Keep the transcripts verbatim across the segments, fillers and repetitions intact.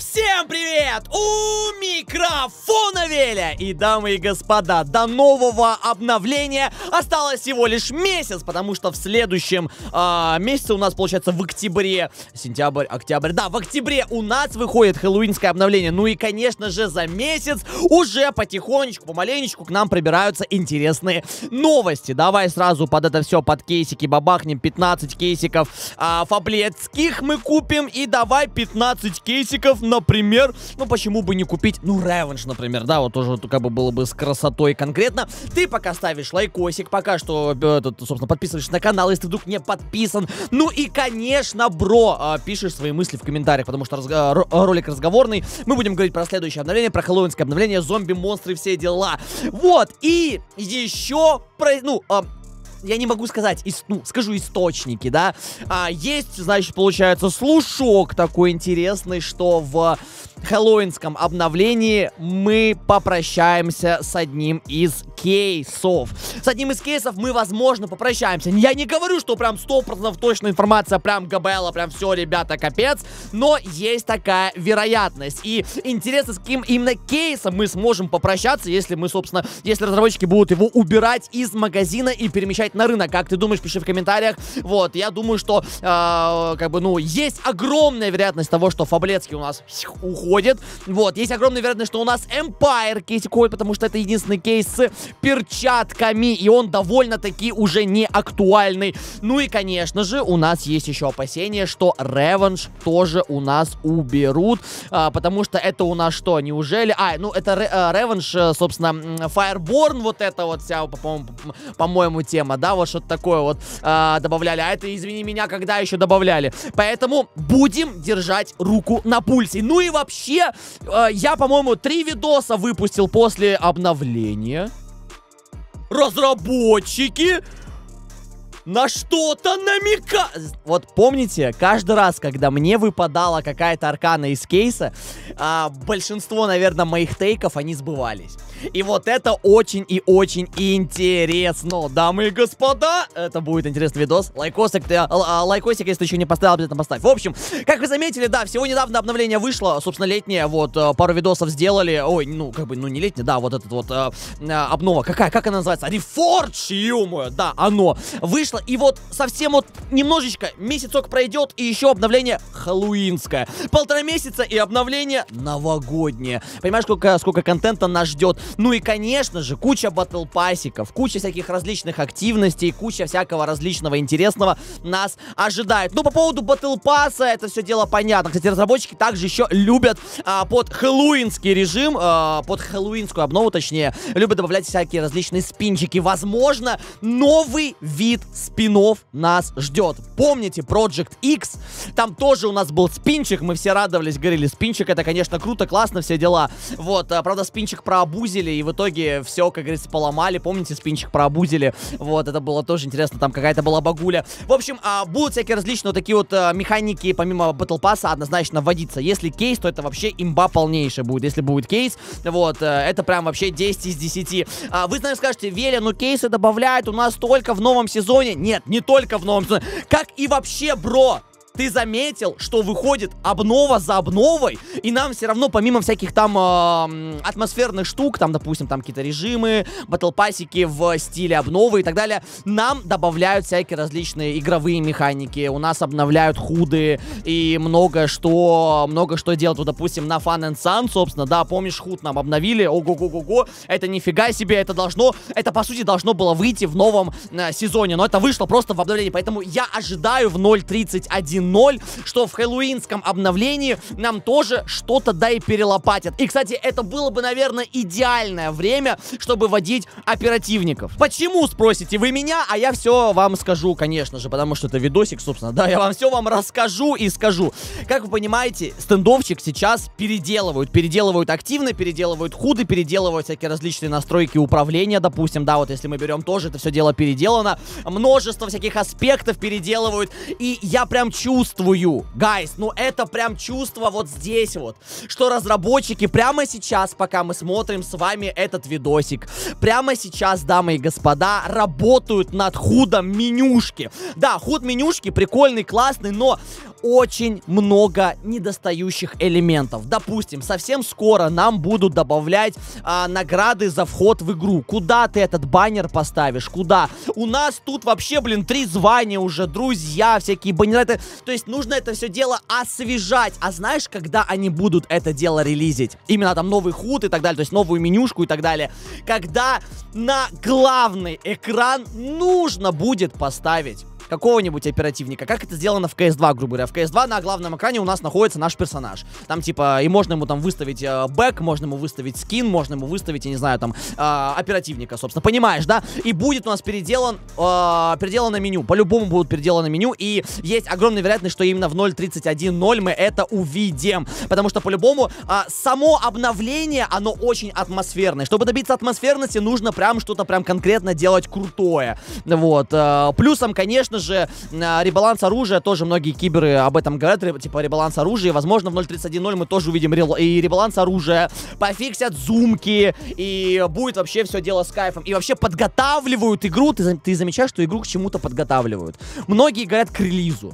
Всем привет! У микрофона Веля! И, дамы и господа, до нового обновления осталось всего лишь месяц, потому что в следующем э, месяце у нас, получается, в октябре, сентябрь, октябрь, да, в октябре у нас выходит хэллоуинское обновление. Ну и, конечно же, за месяц уже потихонечку, помаленечку к нам пробираются интересные новости. Давай сразу под это все, под кейсики бабахнем. пятнадцать кейсиков э, фаблетских мы купим. И давай пятнадцать кейсиков, например, ну почему бы не купить, ну, Revenge, например, да, вот тоже вот, как бы было бы с красотой конкретно. Ты пока ставишь лайкосик, пока что, этот, собственно, подписываешься на канал, если ты вдруг не подписан. Ну и, конечно, бро, э, пишешь свои мысли в комментариях, потому что разго ролик разговорный. Мы будем говорить про следующее обновление, про хэллоуинское обновление, зомби, монстры, все дела. Вот, и еще, про, ну, э, я не могу сказать, ис, ну, скажу источники, да. А, есть, значит, получается, слушок такой интересный, что в хэллоуинском обновлении мы попрощаемся с одним из кейсов. С одним из кейсов мы, возможно, попрощаемся. Я не говорю, что прям сто процентов точная информация, прям ГБЛа, прям все, ребята, капец. Но есть такая вероятность. И интересно, с каким именно кейсом мы сможем попрощаться, если мы, собственно, если разработчики будут его убирать из магазина и перемещать на рынок. Как ты думаешь, пиши в комментариях. Вот, я думаю, что, э, как бы, ну, есть огромная вероятность того, что Фаблетский у нас уходит. Вот, есть огромная вероятность, что у нас Empire кейсик уходит, потому что это единственный кейс с перчатками, и он довольно-таки уже не актуальный. Ну и, конечно же, у нас есть еще опасение, что Revenge тоже у нас уберут, а, потому что это у нас что, неужели? А, ну это Revenge, собственно, Fireborn, вот это вот вся, по-моему, по-моему, тема, да, вот что-то такое вот а, добавляли. А это, извини меня, когда еще добавляли. Поэтому будем держать руку на пульсе. Ну и вообще, э, я, по-моему, три видоса выпустил после обновления. Разработчики на что-то намекают. Вот помните, каждый раз, когда мне выпадала какая-то аркана из кейса, а, большинство, наверное, моих тейков, они сбывались. И вот это очень и очень интересно, дамы и господа. Это будет интересный видос. Лайкосик, ты, лайкосик, если ты еще не поставил, обязательно поставь. В общем, как вы заметили, да, всего недавно обновление вышло, собственно, летнее, вот, пару видосов сделали. Ой, ну, как бы, ну, не летнее, да, вот этот вот э, обнова. Какая, как она называется? Reforge, ё-моё, да, оно вышло. И вот совсем вот немножечко, месяцок пройдет, и еще обновление хэллоуинское. Полтора месяца и обновление новогоднее. Понимаешь, сколько, сколько контента нас ждет? Ну и, конечно же, куча батл-пассиков, куча всяких различных активностей, куча всякого различного интересного нас ожидает. Ну, по поводу батл-пасса, это все дело понятно. Кстати, разработчики также еще любят а, под хэллоуинский режим, а, под хэллоуинскую обнову, точнее, любят добавлять всякие различные спинчики. Возможно, новый вид спинов нас ждет. Помните Project X? Там тоже у нас был спинчик, мы все радовались, говорили, спинчик это, конечно, круто, классно, все дела. Вот, а, правда, спинчик проабузили, и в итоге все, как говорится, поломали. Помните, спинчик проабузили? Вот, это было тоже интересно, там какая-то была багуля. В общем, а, будут всякие различные вот такие вот а, механики, помимо Battle Pass, однозначно вводиться. Если кейс, то это вообще имба полнейшая будет. Если будет кейс, вот, а, это прям вообще десять из десяти. А, вы, наверное, скажете, Веля, ну кейсы добавляют у нас только в новом сезоне. Нет, не только в новом сезоне. Как и вообще, бро, ты заметил, что выходит обнова за обновой, и нам все равно, помимо всяких там э, атмосферных штук, там, допустим, там какие-то режимы, батл-пассики в стиле обновы и так далее, нам добавляют всякие различные игровые механики, у нас обновляют худы и много что, много что делать. Вот, допустим, на Fun and Sun, собственно, да, помнишь, худ нам обновили, ого-го-го-го, это нифига себе, это должно, это, по сути, должно было выйти в новом э, сезоне, но это вышло просто в обновлении, поэтому я ожидаю в ноль тридцать один ноль, что в хэллоуинском обновлении нам тоже что-то да и перелопатят. И, кстати, это было бы, наверное, идеальное время, чтобы водить оперативников. Почему, спросите вы меня, а я все вам скажу, конечно же, потому что это видосик, собственно, да, я вам все вам расскажу и скажу. Как вы понимаете, стендовчик сейчас переделывают, переделывают активно, переделывают худы, переделывают всякие различные настройки управления, допустим, да, вот если мы берем тоже, это все дело переделано, множество всяких аспектов переделывают, и я прям чувствую, чувствую, гайс, ну это прям чувство вот здесь вот, что разработчики прямо сейчас, пока мы смотрим с вами этот видосик, прямо сейчас, дамы и господа, работают над худом менюшки. Да, худ менюшки прикольный, классный, но очень много недостающих элементов. Допустим, совсем скоро нам будут добавлять а, награды за вход в игру. Куда ты этот баннер поставишь? Куда? У нас тут вообще, блин, три звания уже, друзья, всякие баннеры. То есть нужно это все дело освежать. А знаешь, когда они будут это дело релизить? Именно там новый худ и так далее, то есть новую менюшку и так далее. Когда на главный экран нужно будет поставить какого-нибудь оперативника. Как это сделано в кс два, грубо говоря. В кс два на главном экране у нас находится наш персонаж. Там, типа, и можно ему там выставить э, бэк, можно ему выставить скин, можно ему выставить, я не знаю, там, э, оперативника, собственно. Понимаешь, да? И будет у нас переделан, э, переделано меню. По-любому будут переделано меню. И есть огромная вероятность, что именно в ноль тридцать один ноль мы это увидим. Потому что, по-любому, э, само обновление, оно очень атмосферное. Чтобы добиться атмосферности, нужно прям что-то прям конкретно делать крутое. Вот. Э, плюсом, конечно же, ребаланс оружия, тоже многие киберы об этом говорят, типа ребаланс оружия, возможно в ноль тридцать один ноль мы тоже увидим и ребаланс оружия, пофиксят зумки, и будет вообще все дело с кайфом, и вообще подготавливают игру, ты, ты замечаешь, что игру к чему-то подготавливают. Многие говорят к релизу.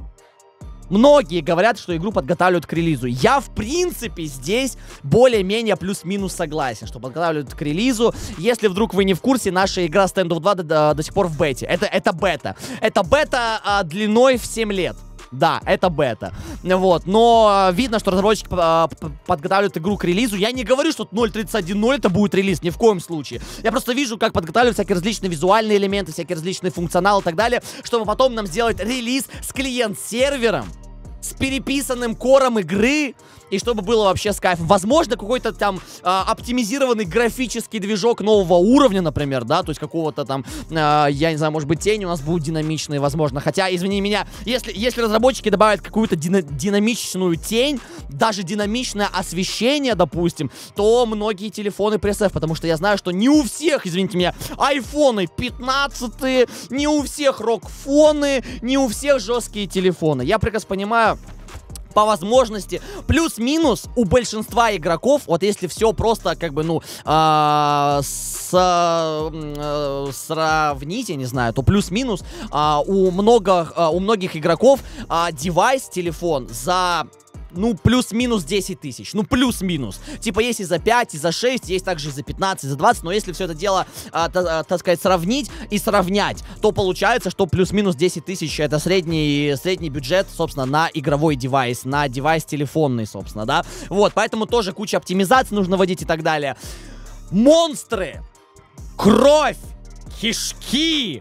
Многие говорят, что игру подготавливают к релизу. Я, в принципе, здесь более-менее плюс-минус согласен, что подготавливают к релизу. Если вдруг вы не в курсе, наша игра Stand of два до, до, до сих пор в бете. Это, это бета. Это бета а, длиной в семь лет. Да, это бета. Вот, но видно, что разработчики э, подготавливают игру к релизу. Я не говорю, что ноль тридцать один ноль это будет релиз, ни в коем случае. Я просто вижу, как подготавливают всякие различные визуальные элементы, всякие различные функционалы и так далее, чтобы потом нам сделать релиз с клиент-сервером, с переписанным кором игры, и чтобы было вообще с кайфом. Возможно, какой-то там а, оптимизированный графический движок нового уровня, например, да, то есть какого-то там, а, я не знаю, может быть, тени у нас будут динамичные, возможно. Хотя, извини меня, если, если разработчики добавят какую-то дина динамичную тень, даже динамичное освещение, допустим, то многие телефоны пресс-эф, потому что я знаю, что не у всех, извините меня, айфоны пятнадцатые, не у всех рок-фоны, не у всех жесткие телефоны. Я прекрасно понимаю, по возможности, плюс-минус у большинства игроков, вот если все просто как бы, ну, э, с, э, сравнить, я не знаю, то плюс-минус э, у, много, э, у многих игроков э, девайс, телефон за... Ну, плюс-минус десять тысяч. Ну, плюс-минус. Типа, есть и за пять, и за шесть, есть также и за пятнадцать, и за двадцать. Но если все это дело, а, та, а, так сказать, сравнить и сравнять, то получается, что плюс-минус десять тысяч это средний, средний бюджет, собственно, на игровой девайс, на девайс телефонный, собственно, да. Вот, поэтому тоже куча оптимизаций нужно вводить и так далее. Монстры! Кровь! Кишки!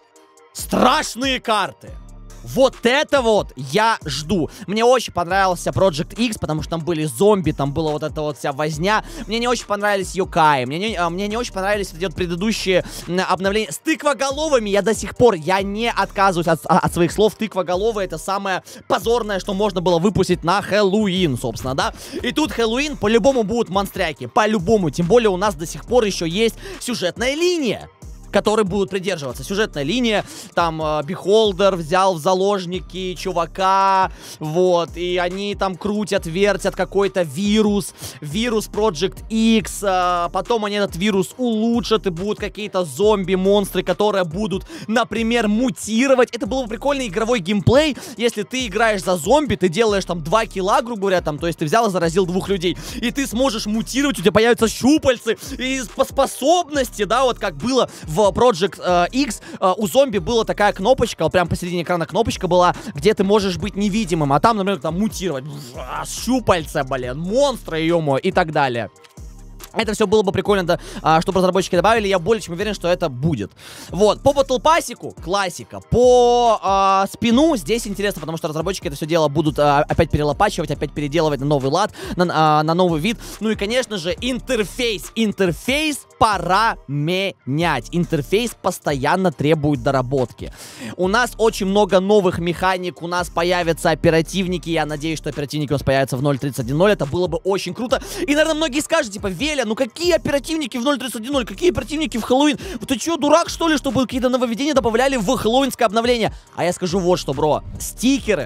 Страшные карты! Вот это вот я жду. Мне очень понравился Project X, потому что там были зомби, там была вот эта вот вся возня. Мне не очень понравились Йокаи. Мне не, мне не очень понравились вот эти вот предыдущие обновления. С тыквоголовыми я до сих пор, я не отказываюсь от, от своих слов. Тыквоголовые — это самое позорное, что можно было выпустить на Хэллоуин, собственно, да. И тут Хэллоуин по-любому будут монстряки. По-любому. Тем более у нас до сих пор еще есть сюжетная линия, которые будут придерживаться. Сюжетная линия, там, Бихолдер взял в заложники чувака, вот, и они там крутят, вертят какой-то вирус, вирус Project X, а потом они этот вирус улучшат, и будут какие-то зомби-монстры, которые будут, например, мутировать. Это был бы прикольный игровой геймплей, если ты играешь за зомби, ты делаешь там два килла, грубо говоря, там, то есть ты взял и заразил двух людей, и ты сможешь мутировать, у тебя появятся щупальцы и способности, да, вот как было в Project э, X, э, у зомби была такая кнопочка, прям посередине экрана кнопочка была, где ты можешь быть невидимым, а там, например, там мутировать, щупальца, блин, монстры, ё-моё, и так далее. Это все было бы прикольно, да, а, чтобы разработчики добавили. Я более чем уверен, что это будет. Вот, по Battle Pass'ику классика. По а, спину здесь интересно, потому что разработчики это все дело будут а, опять перелопачивать, опять переделывать на новый лад, на, а, на новый вид. Ну и, конечно же, интерфейс. Интерфейс пора менять. Интерфейс постоянно требует доработки. У нас очень много новых механик, у нас появятся оперативники. Я надеюсь, что оперативники у нас появятся в ноль тридцать один ноль. Это было бы очень круто. И, наверное, многие скажут, типа, Веля, ну какие оперативники в ноль тридцать один ноль? Какие оперативники в Хэллоуин? Вот ты чё, дурак, что ли, чтобы какие-то нововведения добавляли в хэллоуинское обновление? А я скажу вот что, бро. Стикеры.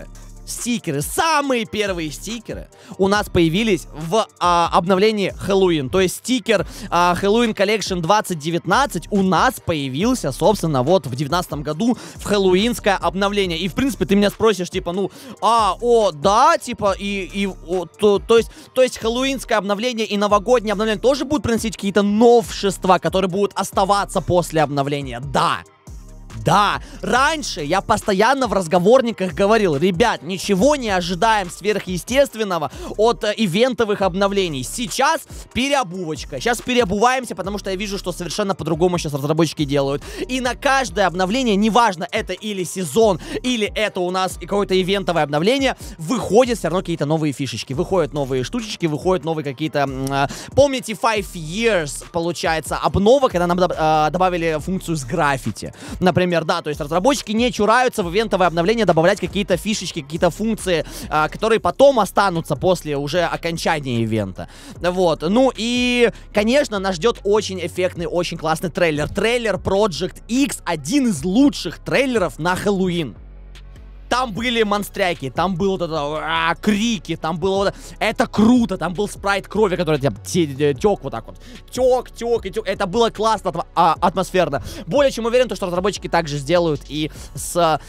стикеры, самые первые стикеры у нас появились в а, обновлении Хэллоуин. То есть стикер а, Halloween Collection двадцать девятнадцать у нас появился, собственно, вот в девятнадцатом году в хэллоуинское обновление. И, в принципе, ты меня спросишь, типа, ну, а, о, да, типа, и, и о, то, то есть, то есть хэллоуинское обновление и новогоднее обновление тоже будут приносить какие-то новшества, которые будут оставаться после обновления? Да. Да, раньше я постоянно в разговорниках говорил: ребят, ничего не ожидаем сверхъестественного от э, ивентовых обновлений. Сейчас переобувочка. Сейчас переобуваемся, потому что я вижу, что совершенно по-другому сейчас разработчики делают. И на каждое обновление, неважно, это или сезон, или это у нас какое-то ивентовое обновление, выходят все равно какие-то новые фишечки. Выходят новые штучечки, выходят новые какие-то... Э, помните, Five Years, получается, обнова, когда нам э, добавили функцию с граффити. Например, да, то есть разработчики не чураются в ивентовое обновление добавлять какие-то фишечки, какие-то функции, а, которые потом останутся после уже окончания ивента. Вот, ну и, конечно, нас ждет очень эффектный, очень классный трейлер. Трейлер Project X, один из лучших трейлеров на Хэллоуин. Там были монстряки, там было вот это, а, крики, там было вот это, это круто, там был спрайт крови, который тек вот так вот, тек, тек и тек, это было классно, а, атмосферно. Более чем уверен, что разработчики также сделают и с, а,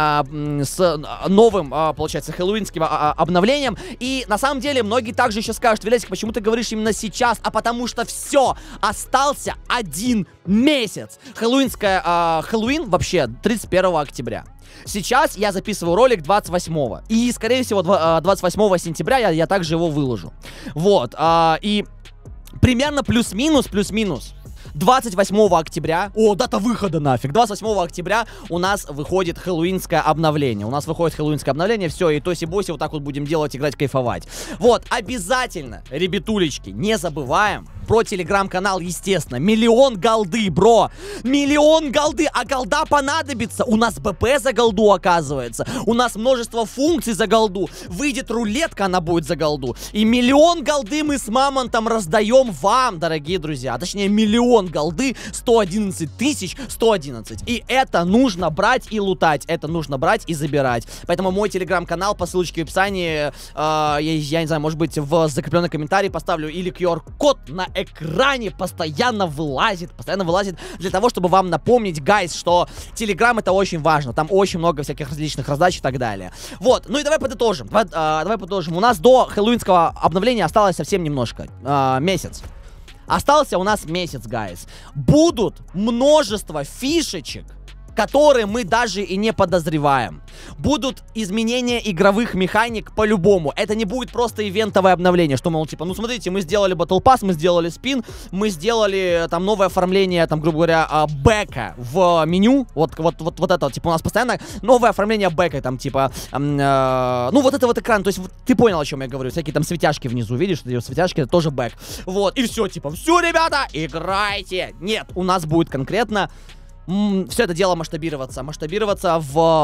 с новым, а, получается, хэллоуинским а, обновлением. И на самом деле многие также еще скажут: Велесик, почему ты говоришь именно сейчас? А потому что все, остался один месяц. Хэллоуинская, а, Хэллоуин вообще тридцать первого октября. Сейчас я записываю ролик двадцать восьмого. И, скорее всего, двадцать восьмого сентября я, я также его выложу. Вот. А, и примерно плюс-минус, плюс-минус двадцать восьмого октября... О, дата выхода нафиг. двадцать восьмого октября у нас выходит хэллоуинское обновление. У нас выходит хэллоуинское обновление. Все, и тоси-боси вот так вот будем делать, играть, кайфовать. Вот, обязательно, ребятулечки, не забываем про телеграм-канал, естественно. Миллион голды, бро. Миллион голды. А голда понадобится. У нас БП за голду, оказывается. У нас множество функций за голду. Выйдет рулетка, она будет за голду. И миллион голды мы с Мамонтом раздаем вам, дорогие друзья. А точнее, миллион голды, сто одиннадцать тысяч сто одиннадцать. И это нужно брать и лутать. Это нужно брать и забирать. Поэтому мой телеграм-канал по ссылочке в описании, э, я, я не знаю, может быть, в закрепленный комментарий поставлю, или ку ар-код на экране постоянно вылазит, постоянно вылазит для того, чтобы вам напомнить, гайс, что Телеграм — это очень важно, там очень много всяких различных раздач и так далее. Вот, ну и давай подытожим, давай, а, давай подытожим. У нас до хэллоуинского обновления осталось совсем немножко, а, месяц. Остался у нас месяц, гайс. Будут множество фишечек, которые мы даже и не подозреваем. Будут изменения игровых механик по-любому. Это не будет просто ивентовое обновление, что, мол, типа, ну смотрите, мы сделали Battle Pass, мы сделали спин, мы сделали там новое оформление, там, грубо говоря, бэка в меню. Вот, вот, вот, вот это, типа, у нас постоянно новое оформление бэка, там, типа, э, ну вот это вот экран, то есть, вот, ты понял, о чем я говорю, всякие там светяшки внизу, видишь, эти светяшки, это тоже бэк. Вот, и все, типа, все, ребята, играйте. Нет, у нас будет конкретно все это дело масштабироваться. Масштабироваться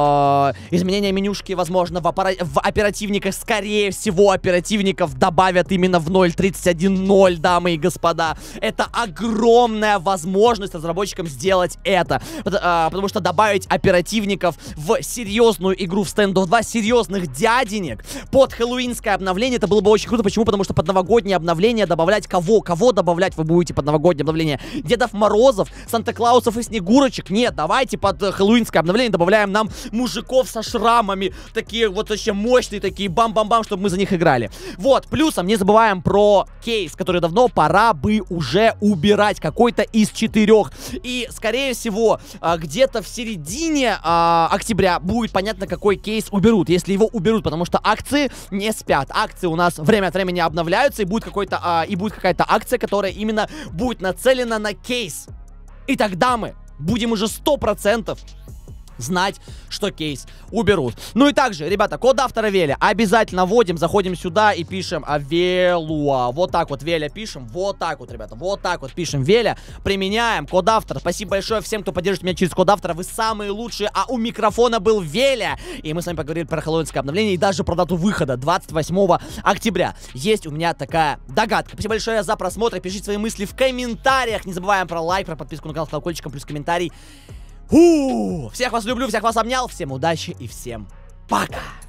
в э, изменение менюшки, возможно, в, в оперативниках. Скорее всего, оперативников добавят именно в ноль тридцать один ноль, дамы и господа. Это огромная возможность разработчикам сделать это. Потому, э, потому что добавить оперативников в серьезную игру, в Standoff два, серьезных дяденек под хэллоуинское обновление, это было бы очень круто. Почему? Потому что под новогоднее обновление добавлять кого? Кого добавлять вы будете под новогоднее обновление? Дедов Морозов, Санта-Клаусов и Снегурочек? Нет, давайте под хэллоуинское обновление добавляем нам мужиков со шрамами. Такие вот вообще мощные, такие бам-бам-бам, чтобы мы за них играли. Вот, плюсом не забываем про кейс, который давно пора бы уже убирать. Какой-то из четырех. И, скорее всего, где-то в середине а, октября будет понятно, какой кейс уберут. Если его уберут, потому что акции не спят. Акции у нас время от времени обновляются, и будет какой-то а, и будет какая-то акция, которая именно будет нацелена на кейс. И тогда мы будем уже сто процентов знать, что кейс уберут. Ну и также, ребята, код автора Веля обязательно вводим, заходим сюда и пишем а, Велуа. Вот так вот Веля пишем, вот так вот, ребята, вот так вот пишем Веля, применяем код автора. Спасибо большое всем, кто поддержит меня через код автора, вы самые лучшие. А у микрофона был Веля, и мы с вами поговорили про хэллоуинское обновление и даже про дату выхода двадцать восьмого октября. Есть у меня такая догадка. Спасибо большое за просмотр, пишите свои мысли в комментариях, не забываем про лайк, про подписку на канал с колокольчиком, плюс комментарий. Фу! Всех вас люблю, всех вас обнял, всем удачи и всем пока!